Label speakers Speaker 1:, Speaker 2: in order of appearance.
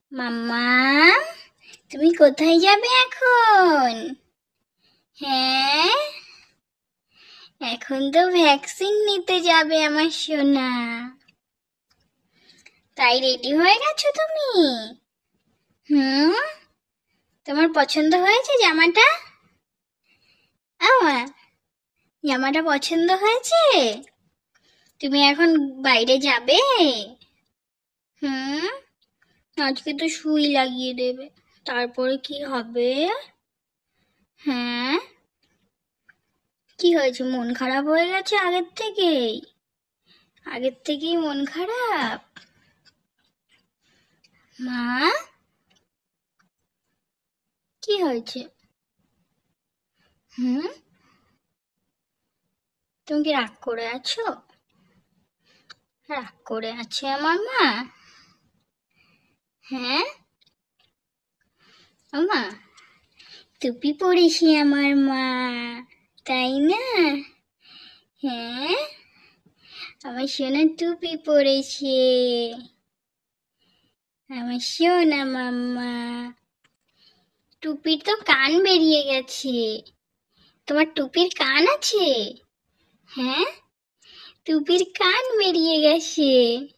Speaker 1: মাম্মা, তুমি কোথায় যাবে এখন? হ্যাঁ, এখন তো ভ্যাকসিন নিতে যাবে আমার সোনা। তাই রেডি হয়ে গেছো তুমি? হুম, তোমার পছন্দ হয়েছে জামাটা? আমার জামাটা পছন্দ হয়েছে? তুমি এখন বাইরে যাবে? হুম, আজকে তো সুই লাগিয়ে দেবে, তারপরে কি হবে? হ্যাঁ, কি হয়েছে, মন খারাপ হয়ে গেছে আগের থেকেই মন খারাপ? মা, কি হয়েছে? হুম, তুমি কি রাগ করে আছো? রাগ করে আছে আমার মা? হ্যাঁ, মা, টুপি পরেছে আমার মা, তাই না? হ্যাঁ, আমার সোনা টুপি পরেছে, আমার সোনা মাম্মা। টুপির তো কান বেরিয়ে গেছে। তোমার টুপির কান আছে? হ্যাঁ, টুপির কান বেরিয়ে গেছে।